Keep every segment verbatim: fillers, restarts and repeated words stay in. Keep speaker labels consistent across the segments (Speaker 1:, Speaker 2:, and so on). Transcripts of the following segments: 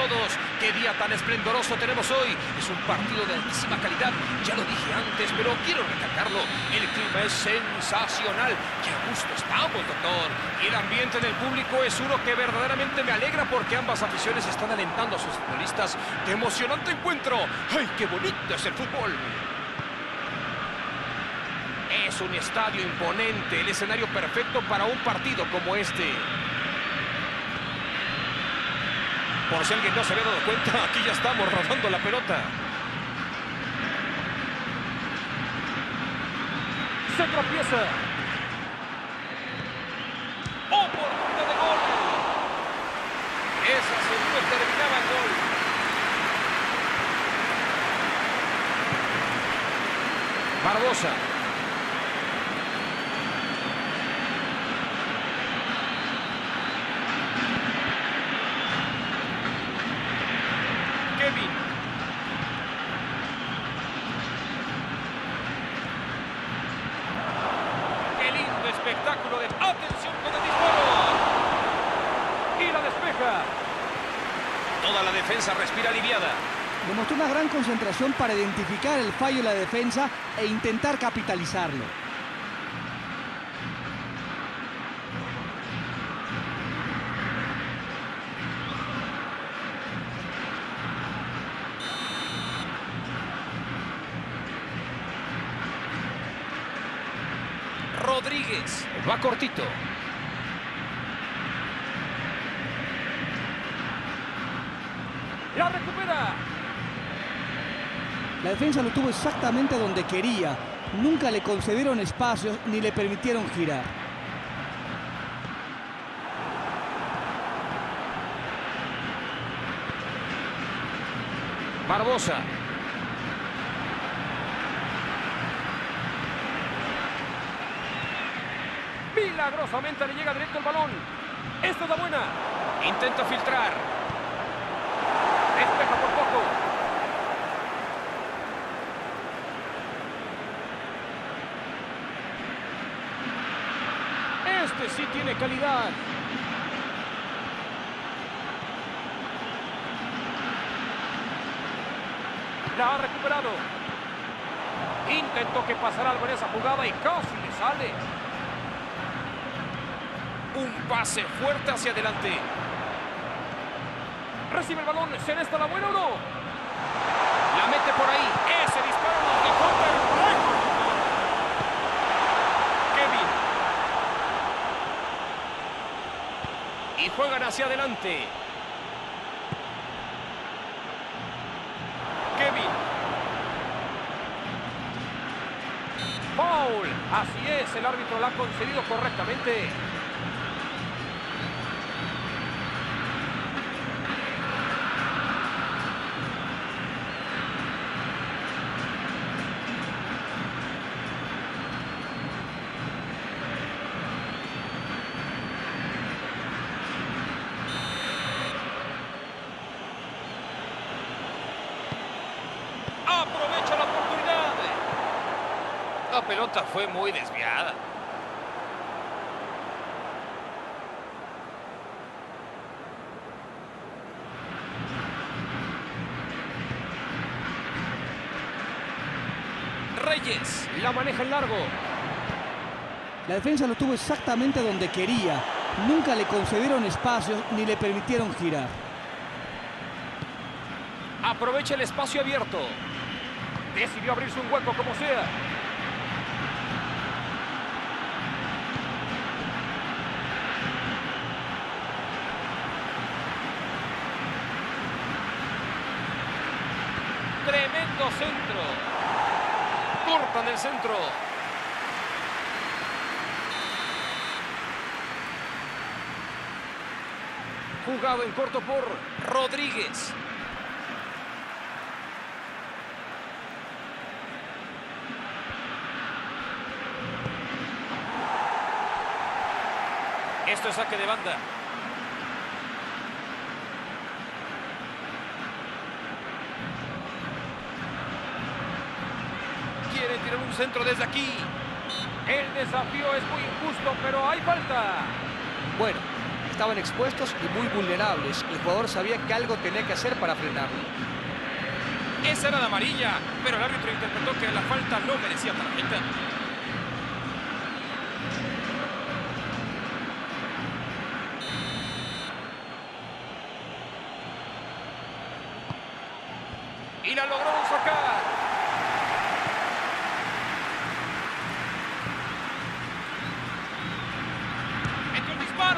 Speaker 1: todos. ¡Qué día tan esplendoroso tenemos hoy! Es un partido de altísima calidad. Ya lo dije antes, pero quiero recalcarlo. El clima es sensacional. ¡Qué a gusto estamos, doctor! Y el ambiente del público es uno que verdaderamente me alegra porque ambas aficiones están alentando a sus futbolistas. ¡Qué emocionante encuentro! ¡Ay, qué bonito es el fútbol! Es un estadio imponente, el escenario perfecto para un partido como este. Por si alguien no se había dado cuenta, aquí ya estamos rodando la pelota. Se tropieza. ¡Oportunidad de gol! Esa seguro terminaba el gol. Barbosa. Kevin. ¡Qué lindo espectáculo de atención con el disparo! Y la despeja. Toda la defensa respira aliviada.
Speaker 2: Demostró una gran concentración para identificar el fallo de la defensa e intentar capitalizarlo.
Speaker 1: Rodríguez va cortito. La recupera.
Speaker 2: La defensa lo tuvo exactamente donde quería. Nunca le concedieron espacios ni le permitieron girar.
Speaker 1: Barbosa. Milagrosamente le llega directo el balón. Esta es la buena. Intenta filtrar. Despeja por poco. Este sí tiene calidad. La ha recuperado. Intentó que pasara algo en esa jugada y casi le sale. Un pase fuerte hacia adelante. Recibe el balón. ¿Será esta la buena o no? La mete por ahí. Ese disparo nos dejó perplejos. Kevin. Y juegan hacia adelante. Kevin. Foul. Así es. El árbitro la ha concedido correctamente. Aprovecha la oportunidad. La pelota fue muy desviada. Reyes la maneja en largo.
Speaker 2: La defensa lo tuvo exactamente donde quería. Nunca le concedieron espacios ni le permitieron girar.
Speaker 1: Aprovecha el espacio abierto. Decidió abrirse un hueco como sea. Tremendo centro. Cortan el centro. Jugado en corto por Rodríguez. Esto es saque de banda. Quiere tirar un centro desde aquí. El desafío es muy injusto, pero hay falta.
Speaker 2: Bueno, Estaban expuestos y muy vulnerables. El jugador sabía que algo tenía que hacer para frenarlo.
Speaker 1: Esa era la amarilla, pero el árbitro interpretó que la falta no merecía tarjeta. Y la lograron sacar. ¡Metió el disparo!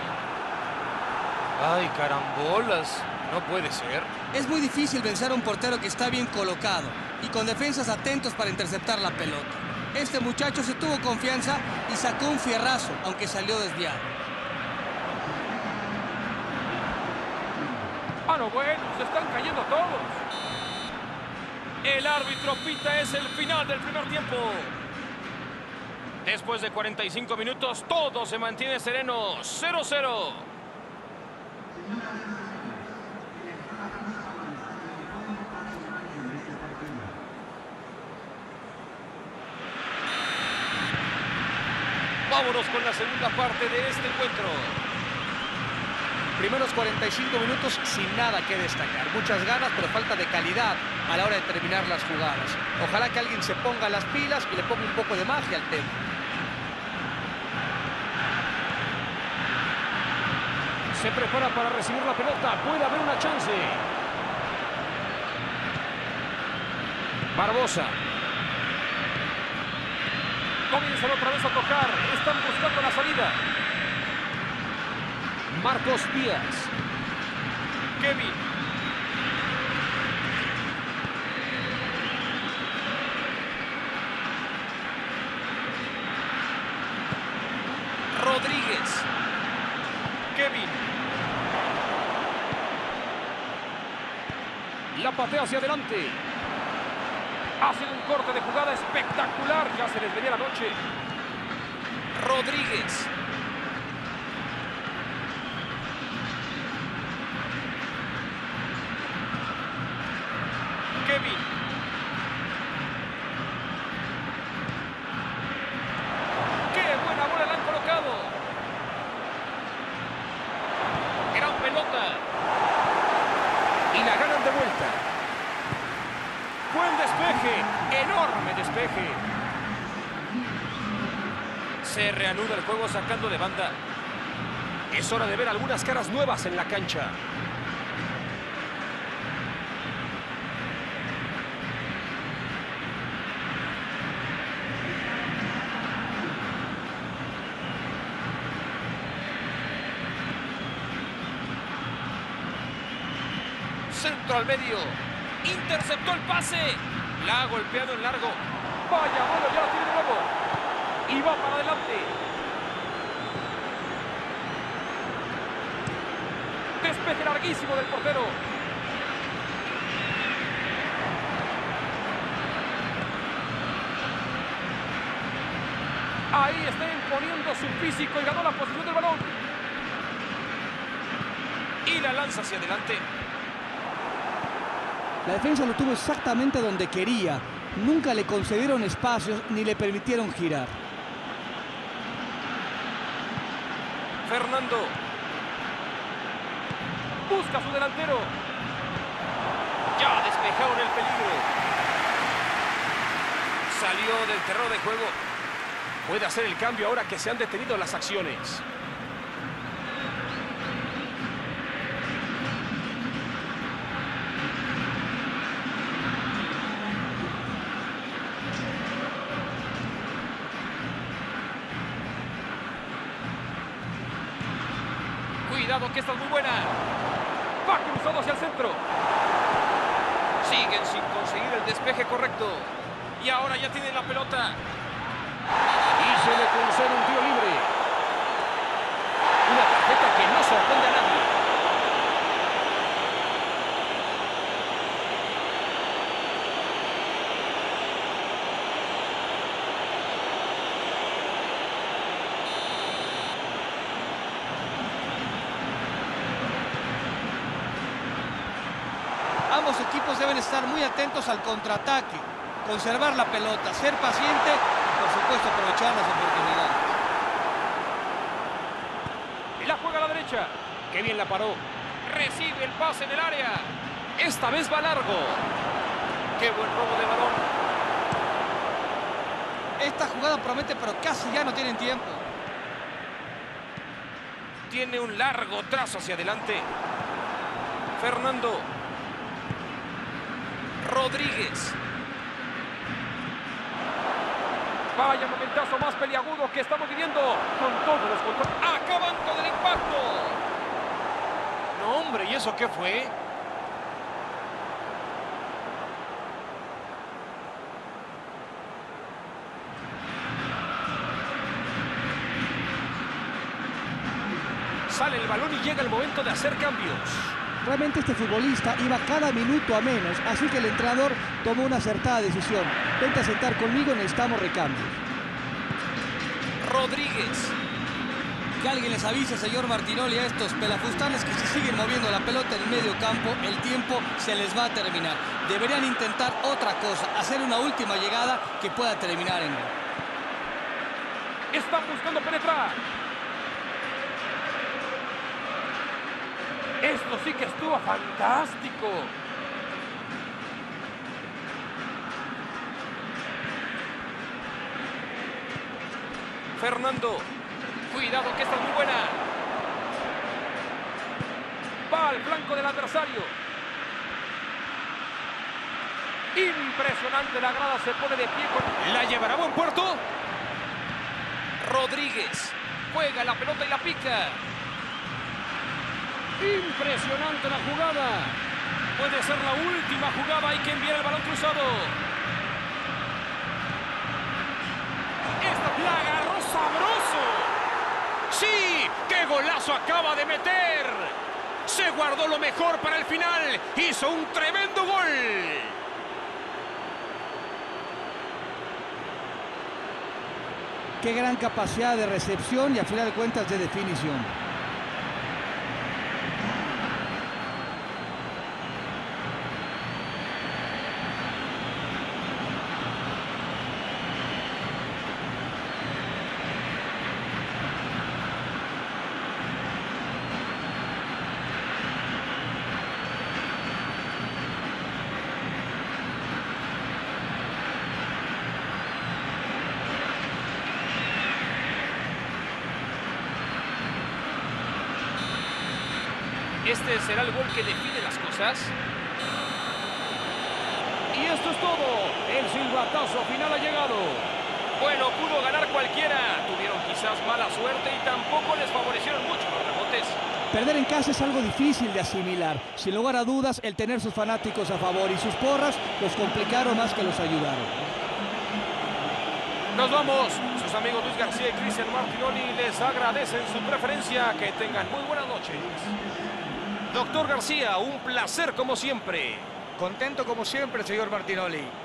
Speaker 1: ¡Ay, carambolas! No puede ser.
Speaker 2: Es muy difícil vencer a un portero que está bien colocado y con defensas atentos para interceptar la pelota. Este muchacho se tuvo confianza y sacó un fierrazo, aunque salió desviado.
Speaker 1: ¡Ah, no, bueno! ¡Se están cayendo todos! El árbitro pita, es el final del primer tiempo. Después de cuarenta y cinco minutos, todo se mantiene sereno. cero cero. Vámonos con la segunda parte de este encuentro.
Speaker 2: Primeros cuarenta y cinco minutos sin nada que destacar. Muchas ganas, pero falta de calidad a la hora de terminar las jugadas. Ojalá que alguien se ponga las pilas y le ponga un poco de magia al tema.
Speaker 1: Se prepara para recibir la pelota. Puede haber una chance. Barbosa. Comienzan otra vez a tocar. Están buscando la salida. Marcos Díaz. Kevin. Rodríguez. Kevin. La patea hacia adelante. Hacen un corte de jugada espectacular. Ya se les venía la noche. Rodríguez. Kevin. ¡Qué buena bola la han colocado! Gran pelota. Y la ganan de vuelta. Buen despeje. Enorme despeje. Se reanuda el juego sacando de banda. Es hora de ver algunas caras nuevas en la cancha. Centro al medio. Interceptó el pase. La ha golpeado en largo. Vaya, bueno, ya la tiene de nuevo. Y va para adelante. Despeje larguísimo del portero. Ahí está imponiendo su físico y ganó la posición del balón. Y la lanza hacia adelante.
Speaker 2: La defensa lo tuvo exactamente donde quería. Nunca le concedieron espacios ni le permitieron girar.
Speaker 1: Fernando. Busca a su delantero. Ya despejaron el peligro. Salió del terreno de juego. Puede hacer el cambio ahora que se han detenido las acciones. Cuidado que esta es muy buena. Va cruzado hacia el centro. Siguen sin conseguir el despeje correcto. Y ahora ya tienen la pelota. Y se le concede un tiro libre. Una tarjeta que no sorprende a nadie.
Speaker 2: Ambos equipos deben estar muy atentos al contraataque, conservar la pelota, ser paciente y por supuesto aprovechar las oportunidades.
Speaker 1: Y la juega a la derecha. derecha. Qué bien la paró. Recibe el pase en el área. Esta vez va largo. Qué buen robo de balón.
Speaker 2: Esta jugada promete, pero casi ya no tienen tiempo.
Speaker 1: Tiene un largo trazo hacia adelante. Fernando. Rodríguez. Vaya momentazo más peliagudo que estamos viviendo. Con todos los controles. Acaban con el impacto. No, hombre, ¿y eso qué fue? Sale el balón y llega el momento de hacer cambios.
Speaker 3: Realmente este futbolista iba cada minuto a menos, así que el entrenador tomó una acertada decisión. Vente a sentar conmigo, necesitamos recambios.
Speaker 1: Rodríguez.
Speaker 2: Que alguien les avise, señor Martinoli, a estos pelafustanes que si siguen moviendo la pelota en el medio campo, el tiempo se les va a terminar. Deberían intentar otra cosa, hacer una última llegada que pueda terminar en gol.
Speaker 1: Están buscando penetrar. Esto sí que estuvo fantástico. Fernando. Cuidado que esta es muy buena. Va al flanco del adversario. Impresionante, la grada se pone de pie con... ¿La llevará a buen puerto? Rodríguez. Juega la pelota y la pica. Impresionante la jugada. Puede ser la última jugada. Hay que enviar el balón cruzado. Esta la agarró sabroso. ¡Sí! ¡Qué golazo acaba de meter! Se guardó lo mejor para el final. Hizo un tremendo gol.
Speaker 3: Qué gran capacidad de recepción y a final de cuentas de definición.
Speaker 1: Este será el gol que define las cosas. Y esto es todo. El silbatazo final ha llegado. Bueno, pudo ganar cualquiera. Tuvieron quizás mala suerte y tampoco les favorecieron mucho los rebotes.
Speaker 3: Perder en casa es algo difícil de asimilar. Sin lugar a dudas, el tener sus fanáticos a favor y sus porras los complicaron más que los ayudaron.
Speaker 1: Nos vamos. Sus amigos Luis García y Cristian Martinoli les agradecen su preferencia. Que tengan muy buenas noches. Doctor García, un placer como siempre.
Speaker 2: Contento como siempre, señor Martinoli.